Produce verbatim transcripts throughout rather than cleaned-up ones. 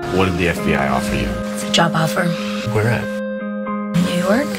What did the F B I offer you? It's a job offer. Where at? New York?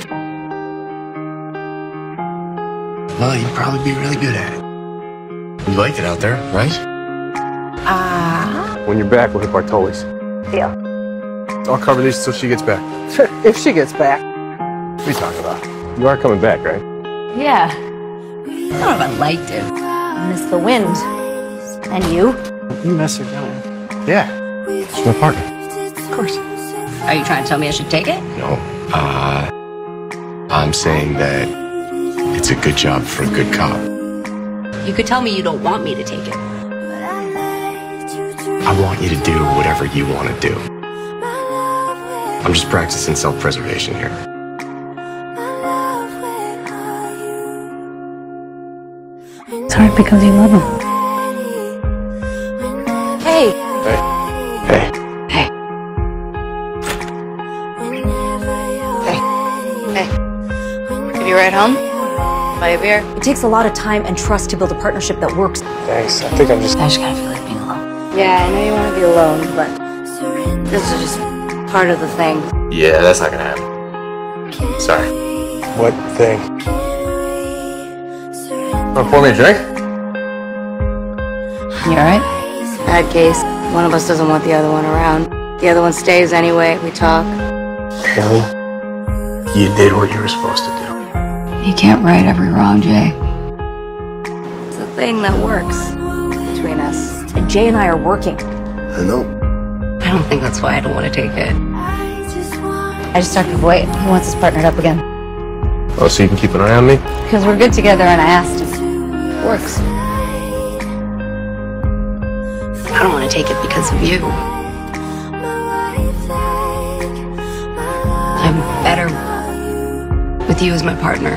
Well, you'd probably be really good at it. You liked it out there, right? Ah. When you're back, we'll hit Bartoli's. Deal. I'll cover these till she gets back. If she gets back. What are you talking about? You are coming back, right? Yeah. I don't know if I liked it. I miss the wind. And you? You miss her, don't you? Yeah. She's my partner. Of course. Are you trying to tell me I should take it? No. Uh, I'm saying that it's a good job for a good cop. You could tell me you don't want me to take it. I want you to do whatever you want to do. I'm just practicing self-preservation here. It's hard because you love him. Hey. Hey. Hey. Hey. Hey. Hey. Give you a ride home? Buy a beer? It takes a lot of time and trust to build a partnership that works. Thanks. I think I'm just... I just kind of feel like being alone. Yeah, I know you want to be alone, but this is just part of the thing. Yeah, that's not gonna happen. Sorry. What thing? Want to pour me a drink? You alright? Bad case. One of us doesn't want the other one around. The other one stays anyway. We talk. Hailey, you did what you were supposed to do. You can't right every wrong, Jay. It's a thing that works between us. And Jay and I are working. I know. I don't think that's why I don't want to take it. I just talked to Boyd. He wants us partnered up again. Oh, so you can keep an eye on me? Because we're good together and I asked him. It works. I don't want to take it because of you. I'm better with you as my partner.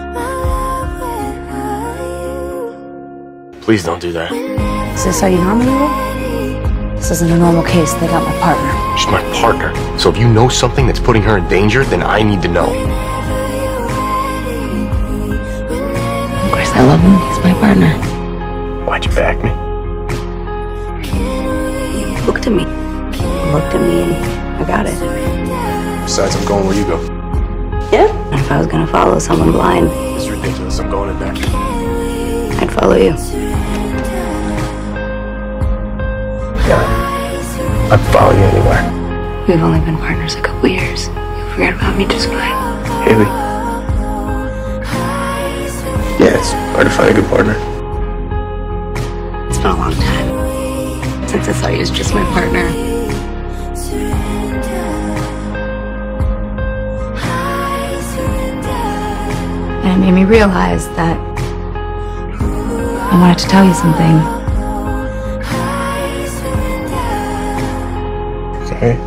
Please don't do that. Is this how you normally roll? This isn't a normal case. They got my partner. She's my partner. So if you know something that's putting her in danger, then I need to know. Of course, I love him. He's my partner. Why'd you back me? He looked at me. He looked at me and I got it. Besides, I'm going where you go. Yeah? And if I was gonna follow someone blind, It's ridiculous. I'm going in back. I'd follow you. Yeah. I'd follow you anywhere. We've only been partners a couple years. You'll forget about me just fine. Hailey. Yeah, it's hard to find a good partner. It's been a long time since I saw you as just my partner. And it made me realize that I wanted to tell you something. Okay.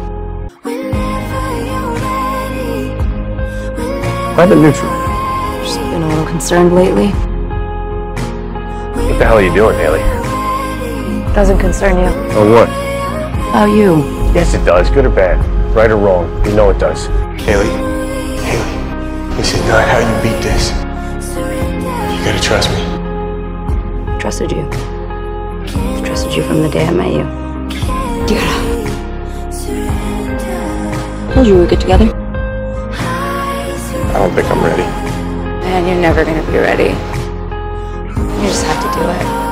Why the neutral? Just been a little concerned lately. What the hell are you doing, Hailey? Doesn't concern you. Oh, what? About you. Yes, it does. Good or bad. Right or wrong. You know it does. Hailey. Hailey. This is not how you beat this. You gotta trust me. Trusted you. I've trusted you from the day I met you. You gotta. Told you we were good together. I don't think I'm ready. And you're never gonna be ready. You just have to do it.